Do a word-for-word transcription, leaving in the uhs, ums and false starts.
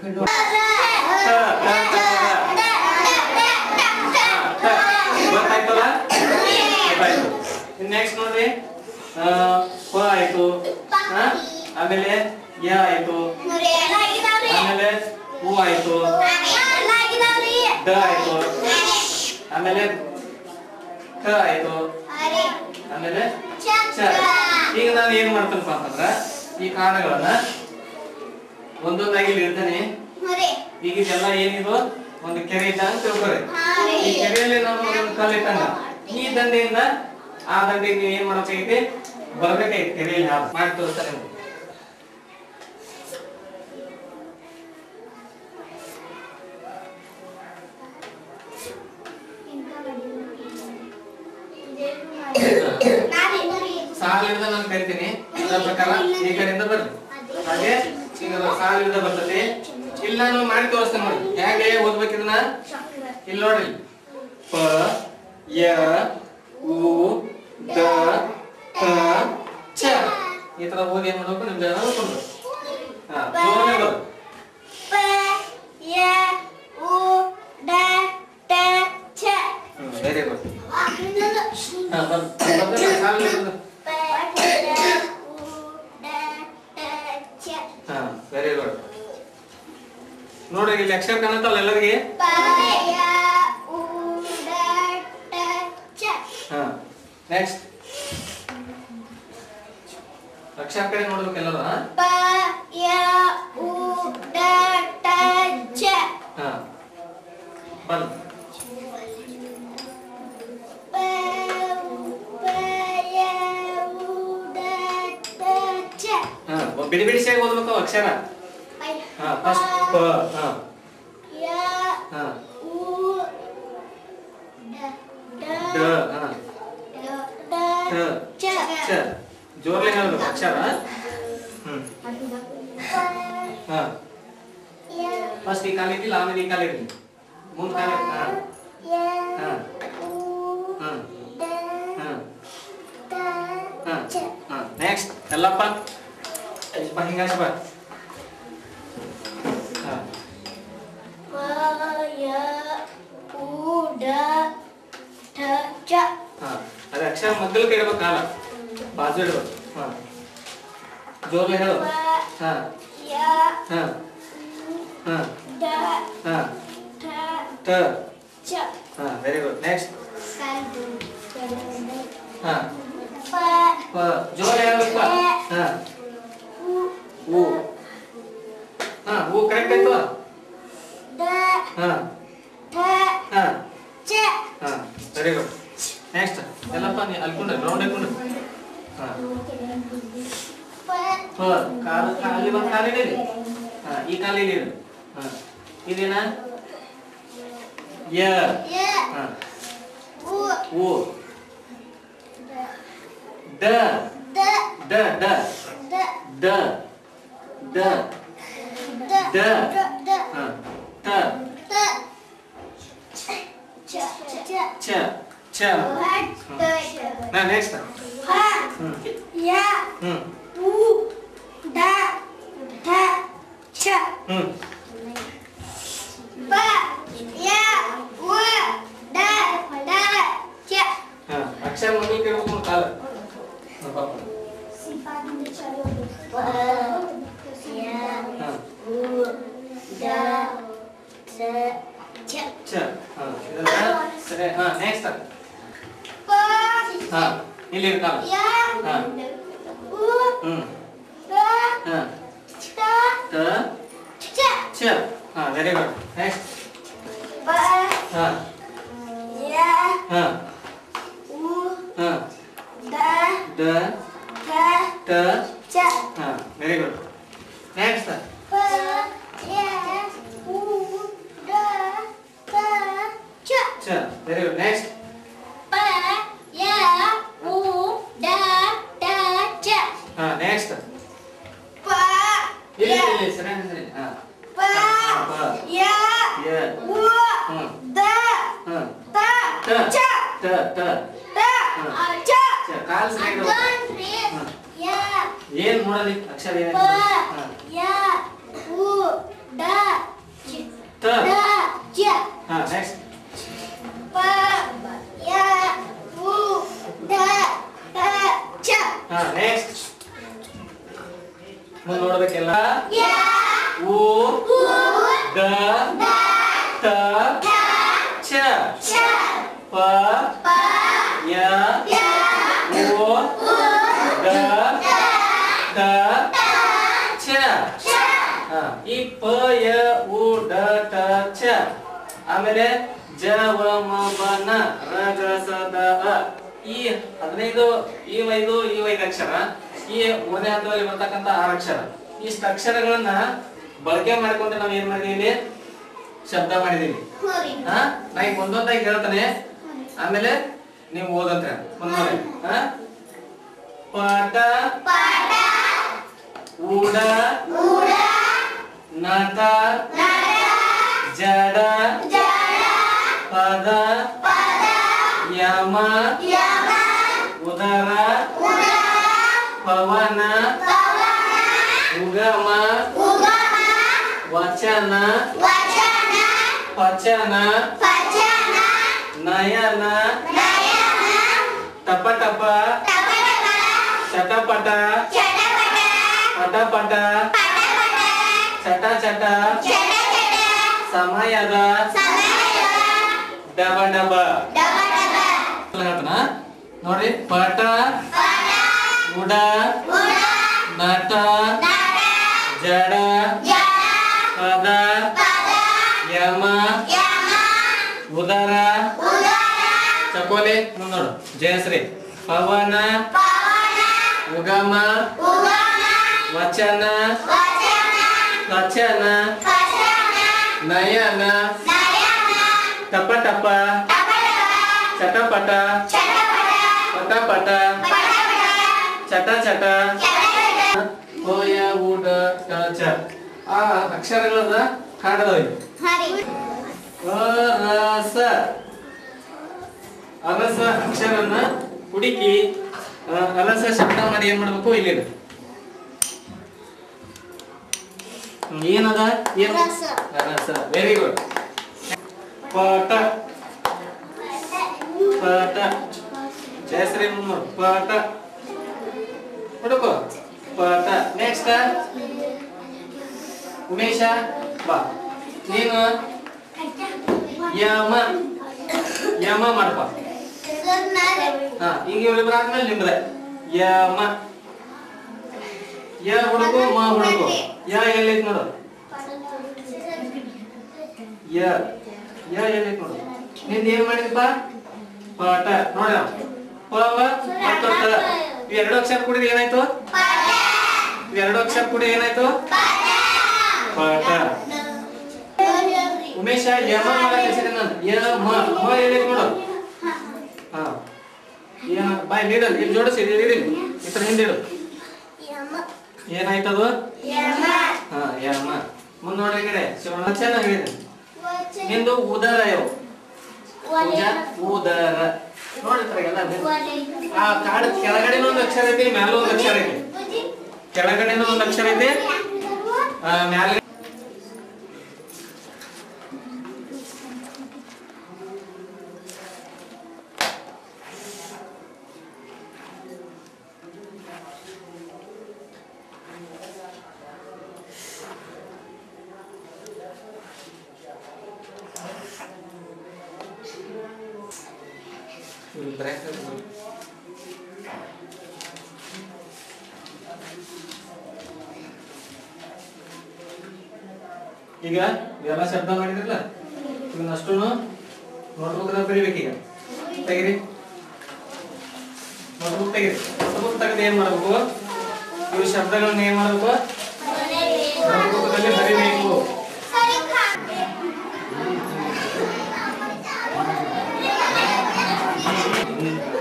ಗೊತ್ತಾಯ್ತಲ್ಲ ನೆಕ್ಸ್ಟ್ ನೋಡ್ರಿ ಪ ಆಯ್ತು ಆಮೇಲೆ ಯ ಆಯ್ತು ಆಮೇಲೆ ಹೂ ಆಯ್ತು ದ ಆಯ್ತು ಆಮೇಲೆ ಕ ಆಯ್ತು ಆಮೇಲೆ ಚ. ಈಗ ನಾನು ಏನ್ ಮಾಡ್ತೇನಪ್ಪ ಅಂತಂದ್ರ ಈ ಕಾರಣಗಳನ್ನ ಒಂದೊಂದಾಗಿ ಇರ್ತಾನೆ. ಈಗ ಇದೆಲ್ಲ ಏನಿದು ಒಂದು ಕೆರೆ ಇದ್ದ ಅಂತ ತಿಳ್ಕೊರಿ. ಈ ಕೆರೆಯಲ್ಲಿ ನಾವು ಒಂದು ಕಲ್ಲು ಇಟ್ಟಂಗ ಈ ದಂಡೆಯಿಂದ ಆ ದಂಡೆಗೆ ನೀವು ಏನ್ ಮಾಡಬೇಕಾಗೈತಿ ಬರ್ಬೇಕಾಯ್ತು ಕೆರೆಯಲ್ಲಿ ಮಾಡಿ ತೋರಿಸ್ತಾರೆ. ಸಾಲಿಂದ ನಾನು ಕರಿತೀನಿ ಅದರ ಪ್ರಕಾರ ಈ ಕಡೆಯಿಂದ ಬರ್ರಿ. ಹಾಗೆ ಈಗ ಸಾಲಿಂದ ಬರ್ತದೆ. ಇಲ್ಲಿ ನಾನು ಮಾಡಿ ತೋರಿಸ್ತೇನೆ ನೋಡಿ ಹೇಗೆ ಓದ್ಬೇಕು ಇದನ್ನ. ಇಲ್ಲಿ ನೋಡ್ರಿ ಪ ಯ ಉ ದ ತ ಚ ಈ ತರ ಓದಿ ಏನ್ ಮಾಡ್ಬೇಕು ನಿಮ್ಗೆ ನೋಡ್ಕೊಂಡು ಹಾ ಜೋರಾಗಿ ಬರ್ ಪ ಯ ಉ ದ ತ ಚ. Very good. ಹಾ ಬರ್ ಬರ್ತದೆ ಸಾಲಿಂದ. ಹಾ ವೆರಿ ಗುಡ್. ನೋಡ್ರಿ ಇಲ್ಲಿ ಅಕ್ಷರ ಕಾಣುತ್ತಲ್ಲ ಎಲ್ಲರಿಗೆ. ಹಾ ನೆಕ್ಸ್ಟ್ ಅಕ್ಷರ ಕಡೆ ನೋಡ್ಬೇಕು ಎಲ್ಲರೂ. ಪ ಯ ಉ ಡ ಟ ಚ. ಹಾ ಬರ್ ಬಿಡಿ ಬಿಡಿಸಿಯಾಗಿ ಓದ್ಬೇಕು ಅಕ್ಷರ. ಹಾ ಫಸ್ಟ್ ಪ ಹಾ ಯ ಹಾ ಉ ಡ ಡ ಹಾ ಟ ಚ. ಚ ಜೋರ್ಲಿ ಹೇಳ್ಬೇಕು ಅಕ್ಷರ. ಹ್ಮ್ ಹಾ ಫಸ್ಟ್ ಈ ಕಾಲ ಇಟ್ಟಿಲ್ಲ ಆಮೇಲೆ ಈ ಕಾಲ ಇರಲಿ ಮುಂದ್ ಕಾಲ ಹಾ ಹಾ ಹಾ ಹಾ ಹಾ ನೆಕ್ಸ್ಟ್ ಎಲ್ಲಪ್ಪ ಬಾ ಹಿಂಗಾಸಿ ಬಾ. ಹಾ ಪ ಯ ಉ ಡ ಟ ಚ. ಹಾ ಅದೇ ಅಕ್ಷರ ಮಧ್ಯಕ್ಕೆ ಇಡಬೇಕು ಕಾಲ ಬಾಜು ಇಡಬೇಕು. ಹಾ ಜೋರ್ಲಿ ಹೇಳು. ಹಾ ಯ ಹಾ ಹಾ ಡ ಹಾ ಟ ಟ ಚ. ಹಾ ವೆರಿ ಗುಡ್. ನೆಕ್ಸ್ಟ್ ಹಾ ಪ ಪ ಜೋರ್ಲಿ ಹೇಳ್ಬೇಕು. ಹಾ ಊ ಹಾ ಊ ಕರೆಕ್ಟ್ ಆಯ್ತು. ದ ಹಾ ಟ ಹಾ ಚ. ಹಾ ವೆರಿ ಗುಡ್. ನೆಕ್ಸ್ಟ್ ಎಲ್ಲಪ್ಪ ನೀ ಅಲ್ಕೊಂಡ್ರೆ ರೌಂಡ್ ಹಾಕೊಂಡ್ರೆ. ಹಾ ಪ ಪ ಕಾಲು ಅಲ್ಲಿ ಒಂದು ಕಾಲಿದೆ. ಹಾ ಈ ಕಾಲಿದೆ. ಹಾ ಇದೇನಾ ಯ ಯ ಹಾ ಉ ಊ ದ ದ ದ ದ ದ ದ ದ ದ ದ ದ ಹಾ ತ ತ ಚ ಚ ಚ ಚ ನಾ ನೆಕ್ಸ್ಟ್ ಹ ಹ್ಮ್ ಯ ಹ್ಮ್ ಉ ಡ ಟ ಚ. ಹ್ಮ್ ಪ ಯ ಉ ಡ ಟ ಚ. ಹಾ ಅಕ್ಷರ ಮೊದಲು ಕೇಳಬೇಕು ಕಾಲ. ಹಾ ಪಾಪ ಪ ಯ ಹಾ ಉ ಡ ಟ ಚ. ಚ ಹಾ ಇದನ್ನ ಸರಿ. ಹಾ ನೆಕ್ಸ್ಟ್ ಪ ಹಾ ಇಲ್ಲಿ ಕಾಲ. ಯ ಹಾ ಉ ಹ್ಮ್ ಡ ಹಾ ಟ ತ ಚ. ಚ ಹಾ ವೆರಿ ಗುಡ್. ನೆಕ್ಸ್ಟ್ ಪ ಹಾ ಯ ಹಾ ಉ ಹಾ ಡ ದ ಟ ತ ಚ. ಹಾ ವೆರಿ ಗುಡ್. ನೆಕ್ಸ್ಟ್ ಪ ಯ ಉ ಡ ಟ ಚ. ಚ ವೆರಿ ಗುಡ್. ನೆಕ್ಸ್ಟ್ ಪ ಯ ಉ ಡ ಟ ಚ. ಹಾ ನೆಕ್ಸ್ಟ್ ಪ ಇಲ್ಲಿ ಯ ಇಲ್ಲಿ ಸರಿ ಸರಿ. ಹಾ ಪ ಪ ಯ ಯ ಉ ಹ್ಮ್ ದ ಹಾ ತ ತ ಚ. ತ ತ ತ ಚ. ಚ ಕಾಲ್ ಸರಿ ಇಡು. ಹಾ ಯ ಏನ್ ನೋಡಲಿ ಅಕ್ಷರ ಪ ಏನಾಯ್ತು. ಹಾ ಯ ಉ ಡ ದ ತ ಚ ಪ ಯ ಉ ದ ತ ಚ. ಹಾ, ಈ ಪ ಯ ಉ ಡ ಟ ಚ. ಆಮೇಲೆ ಜ ವ ಮ ಬ ನ ರ ಗ ಸ ದ ಅ. ಈ ಹದಿನೈದು ಈ ಐದು ಈ ಐದು ಅಕ್ಷರ, ಈ ಒಂದೇ ಹಂತದಲ್ಲಿ ಬರ್ತಕ್ಕಂತ ಆರು ಅಕ್ಷರ. ಇಷ್ಟ ಅಕ್ಷರಗಳನ್ನ ಬಳಕೆ ಮಾಡಿಕೊಂಡು ನಾವು ಏನ್ ಮಾಡಿದೀವಿ, ಶಬ್ದ ಮಾಡಿದೀವಿ. ಹಾ, ನಾ ಈಗ ಒಂದೊಂದಾಗಿ ಹೇಳ್ತಾನೆ, ಆಮೇಲೆ ನೀವು ಓದಂತ್ರೆ ಒಂದೊಂದೇ. ಹಾ, ಪಾಠ ಊಡ ನಟ ಜಡ ಪದ ಯಮ ಉದರ ಪವನ ಉಗಮ ವಚನ ಪಚನ ನಯನ ಟಪ ಟಪ ಚಟಪಟ ಪಟ ಚಟ ಚಟ ಸಮಯದ ಡಬ ಡಬ. ನೋಡ್ರಿ, ಪಟ ಉಡ ನಟ ಜಡ ಪದ ಯಮ ಉದರ ಚಕೋಲೆ ನೋಡು ಜಯಶ್ರೀ ಪವನ ಉಗಮ ವಚನ ವಚನ ನಯನ ಟಪ ಟಪ ಚಟಪಟ ಪಟ ಪಟ ಚಟ ಚಟ ಹೋಯ ಊಟ ಚ. ಆ ಅಕ್ಷರಗಳನ್ನ ಹಾಡದವಿ. ಅರಸ ಅರಸ ಅಕ್ಷರನ್ನ ಹುಡುಕಿ ಅರಸ ಶಬ್ದ ಮಾಡಿ ಏನ್ ಮಾಡ್ಬೇಕು, ಇಲ್ಲಿ ಏನದ ಏನ್ ಅರಸ. Very good. ಪಟ ಪಟ ಜಯಶ್ರೀ ಮುನ್ನೂರು ಪಟ ಹುಡುಕು ಪಟ. ನೆಕ್ಸ್ಟ್ ಉಮೇಶ ಬಾ, ನೀನು ಯಮ ಯಮ ಮಾಡಪ್ಪ. ಹಾ, ಈಗ ಇವ್ರಿಬ್ರು ಆದ್ಮೇಲೆ ನಿಮ್ದೆ ಯಮ. ಯ ಹುಡುಕು ಮ ಹುಡುಕು. ಯ ಎಲ್ಲೈತ್ ನೋಡು, ಯ ಯ ಎಲ್ಲೈತ್ ನೋಡು. ನಿಂದ ಏನ್ ಮಾಡಿದಪ್ಪ, ಪಟ. ನೋಡ ಪವ ಮತ್ತು ಟ ಇವೆರಡು ಅಕ್ಷರ ಕೂಡಿದ ಏನಾಯ್ತು, ಇವೆರಡು ಅಕ್ಷರ ಕೂಡಿ ಏನಾಯ್ತು ಪಟ. ಉಮೇಶ ಯಮ ಮಾಡಕ್ ಹೆಸರಿ ನಾನು ಯ ಮ ಮ ಎಲ್ಲೈತ್ ನೋಡು. ಹಾ, ಬಾಯ್ ನೀಡಲ್ ಇಲ್ಲಿ ಜೋಡಿಸಿ ಇಡಿ, ಇತರ ಹಿಂದಿಡು. ಏನಾಯ್ತದು, ಹಾ ಯಮ. ಮುಂದ್ ನೋಡ್ರಿ ಕಡೆ ಶಿವಣ್ಣ ಚೆನ್ನಾಗಿದೆ. ನಿಂದು ಉದರ ಯಾವ ಉದರ ನೋಡ್ರಿ ಎಲ್ಲ. ಆ ಕಾಡ್ ಕೆಳಗಡೆನೂ ಒಂದು ಅಕ್ಷರ ಐತಿ, ಮ್ಯಾಲ ಒಂದು ಅಕ್ಷರ ಐತಿ. ಕೆಳಗಡೆನೂ ಒಂದು ಅಕ್ಷರ ಐತಿ, ಮ್ಯಾಲ ಈಗ ಇವೆಲ್ಲ ಶಬ್ದ ಮಾಡಿದ್ರಲ್ಲ, ಇವನ್ನಷ್ಟು ನೋಟ್ಬುಕ್ ಬರೀಬೇಕೀಗ. ತೆಗಿರಿ ನೋಟ್ಬುಕ್ ತೆಗಿರಿ. ನೋಟ್ಬುಕ್ ತೆಗೆದು ಏನ್ ಮಾಡ್ಬೇಕು, ಇವು ಶಬ್ದಗಳನ್ನ ಏನ್ ಮಾಡ್ಬೇಕು, ನೋಟ್ಬುಕ್ದಲ್ಲಿ ಬರೀಬೇಕು. Mm-hmm.